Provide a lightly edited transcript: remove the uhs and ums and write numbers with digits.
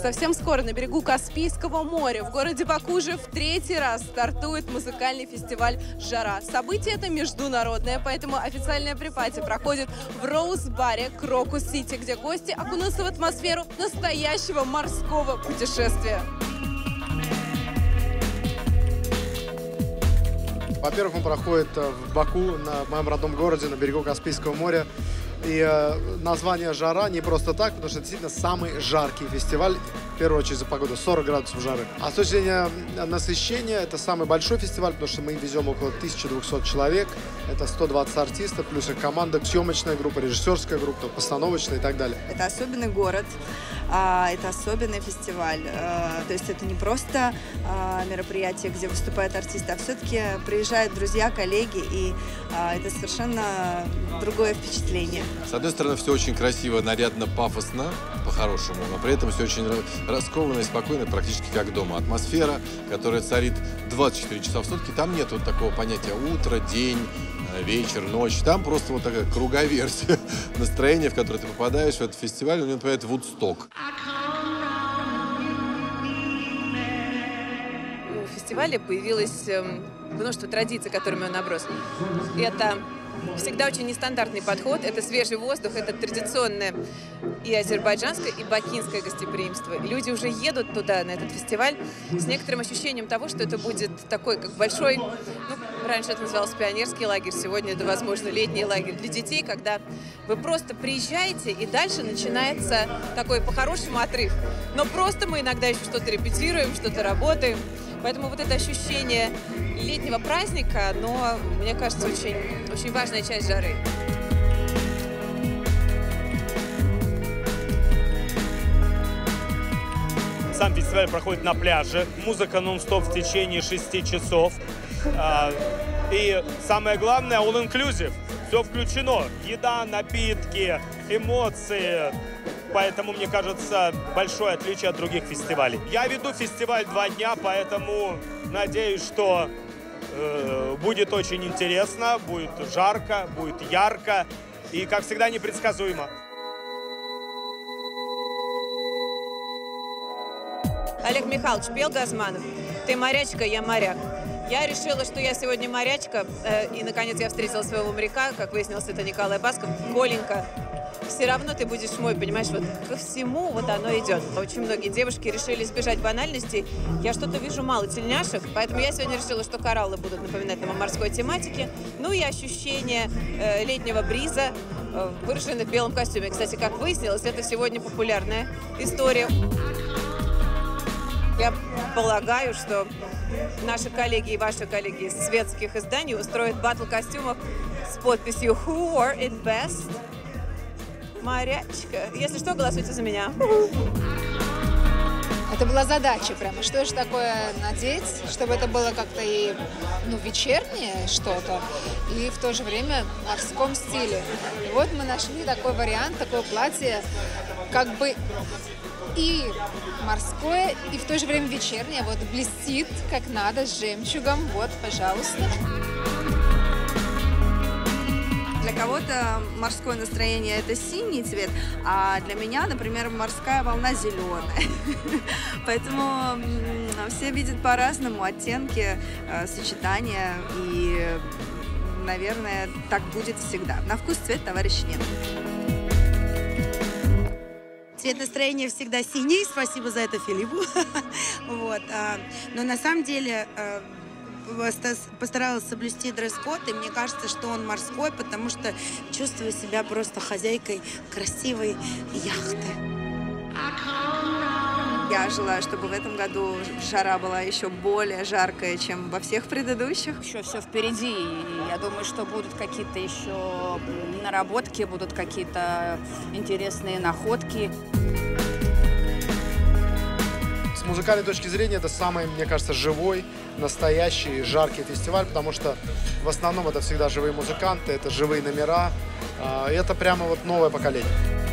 Совсем скоро на берегу Каспийского моря в городе Баку уже в 3-й раз стартует музыкальный фестиваль «Жара». Событие это международное, поэтому официальное припати проходит в Роуз-баре Крокус-Сити, где гости окунутся в атмосферу настоящего морского путешествия. Во-первых, он проходит в Баку, в моем родном городе, на берегу Каспийского моря. И название «Жара» не просто так, потому что это действительно самый жаркий фестиваль, в первую очередь за погоду, 40 градусов жары. А с точки зрения насыщения, это самый большой фестиваль, потому что мы везем около 1200 человек, это 120 артистов, плюс их команда, съемочная группа, режиссерская группа, постановочная и так далее. Это особенный город, это особенный фестиваль, то есть это не просто мероприятие, где выступают артисты, а все-таки приезжают друзья, коллеги, и это совершенно другое впечатление. С одной стороны, все очень красиво, нарядно, пафосно, по-хорошему, но при этом все очень раскованно и спокойно, практически как дома. Атмосфера, которая царит 24 часа в сутки, там нет вот такого понятия утро, день, вечер, ночь. Там просто вот такая круговерть настроения, в которое ты попадаешь в этот фестиваль, у него напоминает Вудсток. У фестиваля появилось множество традиций, которыми он оброс. Это всегда очень нестандартный подход, это свежий воздух, это традиционное и азербайджанское, и бакинское гостеприимство. И люди уже едут туда, на этот фестиваль, с некоторым ощущением того, что это будет такой, как большой, раньше это назывался пионерский лагерь, сегодня это, возможно, летний лагерь для детей, когда вы просто приезжаете, и дальше начинается такой по-хорошему отрыв. Но просто мы иногда еще что-то репетируем, что-то работаем. Поэтому вот это ощущение летнего праздника, но, мне кажется, очень, очень важная часть жары. Сам фестиваль проходит на пляже. Музыка нон-стоп в течение 6 часов. И самое главное, all-inclusive. Все включено. Еда, напитки, эмоции. Поэтому, мне кажется, большое отличие от других фестивалей. Я веду фестиваль 2 дня, поэтому надеюсь, что будет очень интересно, будет жарко, будет ярко и, как всегда, непредсказуемо. Олег Михайлович, пел Газманов. Ты морячка, я моряк. Я решила, что я сегодня морячка, и, наконец, я встретила своего моряка, как выяснилось, это Николай Басков. Коленька, все равно ты будешь мой, понимаешь, вот ко всему вот оно идет. Очень многие девушки решили избежать банальностей. Я что-то вижу мало тельняшек, поэтому я сегодня решила, что кораллы будут напоминать нам о морской тематике. Ну и ощущение летнего бриза, выраженное в белом костюме. Кстати, как выяснилось, это сегодня популярная история. Я полагаю, что наши коллеги и ваши коллеги из светских изданий устроят баттл костюмов с подписью «Who wore it best?» Морячка. Если что, голосуйте за меня. Это была задача прямо. Что же такое надеть, чтобы это было как-то и вечернее что-то, и в то же время в морском стиле. И вот мы нашли такой вариант, такое платье, как бы и морское, и в то же время вечернее. Вот блестит как надо, с жемчугом. Вот, пожалуйста. Для кого-то морское настроение – это синий цвет, а для меня, например, морская волна зеленая. Поэтому все видят по-разному оттенки, сочетания, и, наверное, так будет всегда. На вкус цвет, товарищ, нет. Цвет настроения всегда синий, спасибо за это Филиппу. Вот. Но на самом деле постаралась соблюсти дресс-код, и мне кажется, что он морской, потому что чувствую себя просто хозяйкой красивой яхты. Я желаю, чтобы в этом году жара была еще более жаркая, чем во всех предыдущих. Еще все впереди, и я думаю, что будут какие-то еще наработки, будут какие-то интересные находки. С музыкальной точки зрения это самый, мне кажется, живой, настоящий, жаркий фестиваль, потому что в основном это всегда живые музыканты, это живые номера, и это прямо вот новое поколение.